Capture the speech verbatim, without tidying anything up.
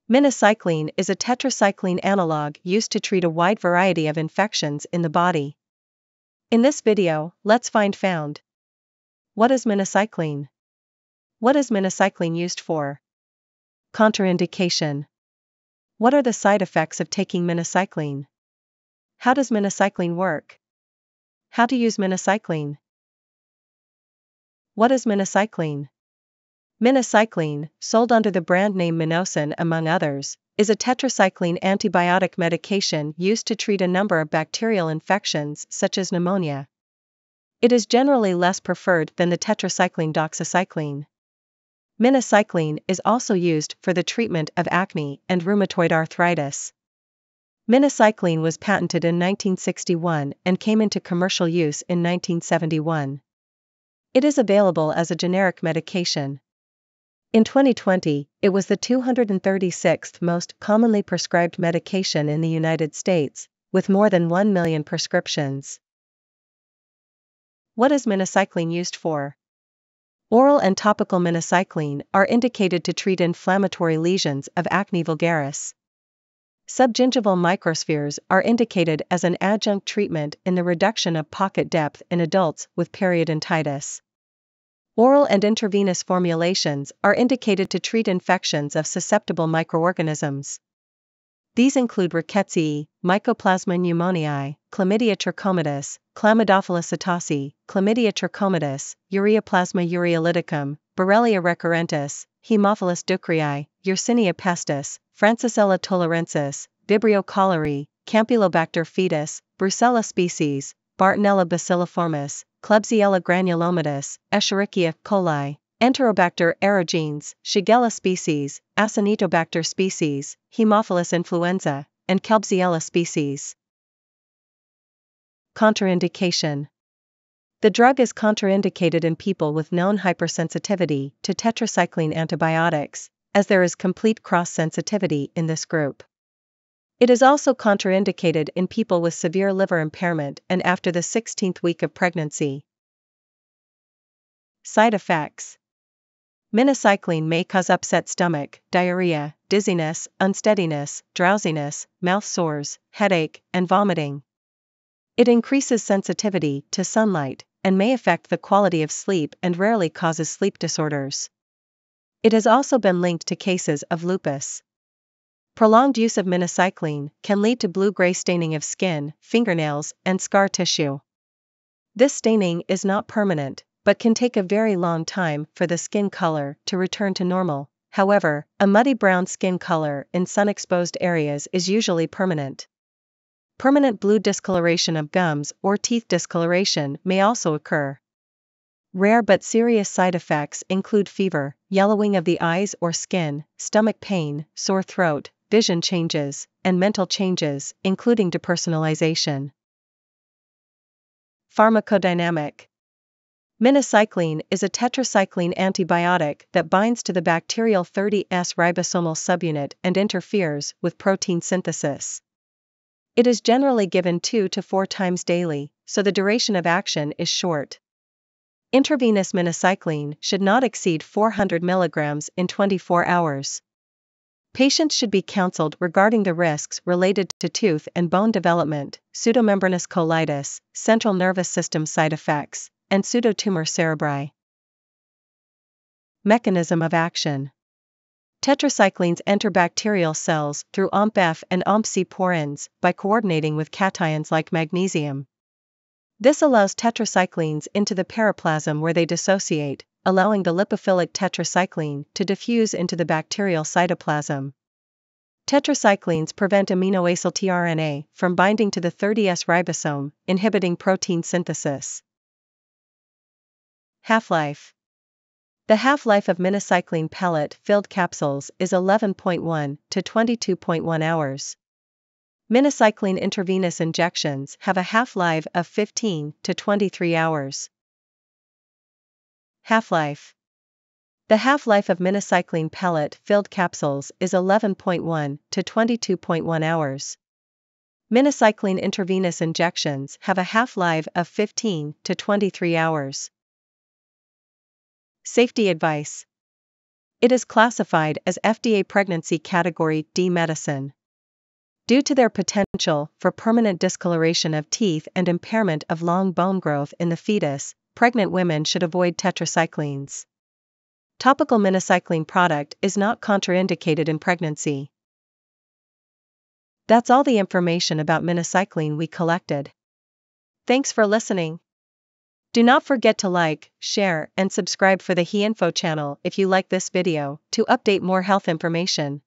Minocycline is a tetracycline analog used to treat a wide variety of infections in the body. In this video, let's find found. What is minocycline? What is minocycline used for? Contraindication. What are the side effects of taking minocycline? How does minocycline work? How to use minocycline? What is minocycline? Minocycline, sold under the brand name Minocin among others, is a tetracycline antibiotic medication used to treat a number of bacterial infections such as pneumonia. It is generally less preferred than the tetracycline doxycycline. Minocycline is also used for the treatment of acne and rheumatoid arthritis. Minocycline was patented in nineteen sixty-one and came into commercial use in nineteen seventy-one. It is available as a generic medication. In twenty twenty, it was the two hundred thirty-sixth most commonly prescribed medication in the United States, with more than one million prescriptions. What is minocycline used for? Oral and topical minocycline are indicated to treat inflammatory lesions of acne vulgaris. Subgingival microspheres are indicated as an adjunct treatment in the reduction of pocket depth in adults with periodontitis. Oral and intravenous formulations are indicated to treat infections of susceptible microorganisms. These include Rickettsia, Mycoplasma pneumoniae, Chlamydia trachomatis, Chlamydophilus psittaci, Chlamydia trachomatis, Ureaplasma ureolyticum, Borrelia recurrentis, Haemophilus ducreyi, Yersinia pestis, Francisella tularensis, Vibrio cholerae, Campylobacter foetus, Brucella species, Bartonella bacilliformis, Klebsiella granulomatis, Escherichia coli, Enterobacter aerogenes, Shigella species, Acinetobacter species, Haemophilus influenza, and Klebsiella species. Contraindication. The drug is contraindicated in people with known hypersensitivity to tetracycline antibiotics, as there is complete cross-sensitivity in this group. It is also contraindicated in people with severe liver impairment and after the sixteenth week of pregnancy. Side effects. Minocycline may cause upset stomach, diarrhea, dizziness, unsteadiness, drowsiness, mouth sores, headache, and vomiting. It increases sensitivity to sunlight and may affect the quality of sleep and rarely causes sleep disorders. It has also been linked to cases of lupus. Prolonged use of minocycline can lead to blue-gray staining of skin, fingernails, and scar tissue. This staining is not permanent, but can take a very long time for the skin color to return to normal. However, a muddy brown skin color in sun-exposed areas is usually permanent. Permanent blue discoloration of gums or teeth discoloration may also occur. Rare but serious side effects include fever, yellowing of the eyes or skin, stomach pain, sore throat, vision changes, and mental changes, including depersonalization. Pharmacodynamic. Minocycline is a tetracycline antibiotic that binds to the bacterial thirty S ribosomal subunit and interferes with protein synthesis. It is generally given two to four times daily, so the duration of action is short. Intravenous minocycline should not exceed four hundred milligrams in twenty-four hours. Patients should be counseled regarding the risks related to tooth and bone development, pseudomembranous colitis, central nervous system side effects, and pseudotumor cerebri. Mechanism of action. Tetracyclines enter bacterial cells through O M P F and O M P C porins by coordinating with cations like magnesium. This allows tetracyclines into the periplasm where they dissociate, allowing the lipophilic tetracycline to diffuse into the bacterial cytoplasm. Tetracyclines prevent aminoacyl tRNA from binding to the thirty S ribosome, inhibiting protein synthesis. Half-life. The half-life of minocycline pellet-filled capsules is eleven point one to twenty-two point one hours. Minocycline intravenous injections have a half-life of fifteen to twenty-three hours. Half-life. The half-life of minocycline pellet-filled capsules is eleven point one to twenty-two point one hours. Minocycline intravenous injections have a half-life of fifteen to twenty-three hours. Safety advice. It is classified as F D A Pregnancy Category D medicine. Due to their potential for permanent discoloration of teeth and impairment of long bone growth in the fetus, pregnant women should avoid tetracyclines. Topical minocycline product is not contraindicated in pregnancy. That's all the information about minocycline we collected. Thanks for listening. Do not forget to like, share, and subscribe for the HeInfo channel if you like this video to update more health information.